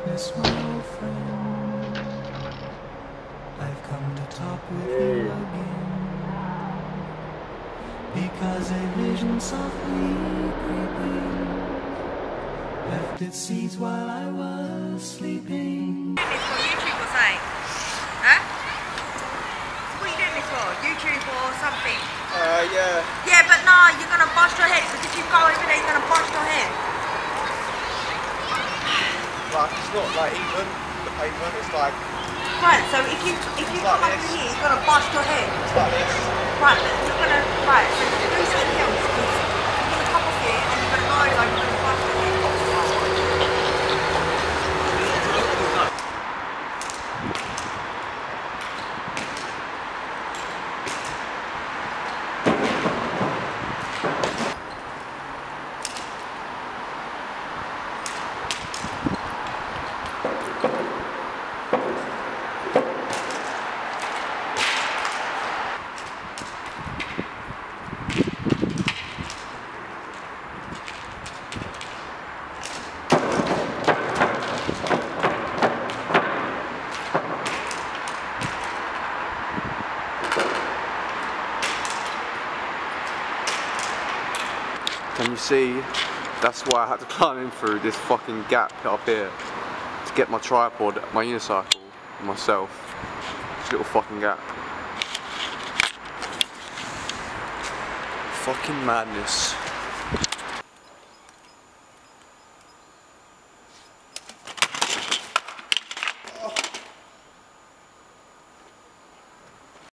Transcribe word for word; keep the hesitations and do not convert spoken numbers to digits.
darkness, my old friend. I've come to talk with you again, because a vision softly creeping left its seeds while I was sleeping. What are you doing this for? YouTube or something? Huh? What are you doing this for? YouTube or something? Uh, yeah. Yeah, but no, you're gonna bust your head, because if you go over there, you're gonna bust your head. Like, it's not like even the pavement, it's like... Right, so if you if you like come this. over here, you're gonna bust your head. It's like this. Right, but you're gonna, right, so do something else, because you're gonna come off here and you're gonna go over, you're gonna bust your head. Can you see? That's why I had to climb in through this fucking gap up here to get my tripod, my unicycle, and myself. This little fucking gap. Fucking madness.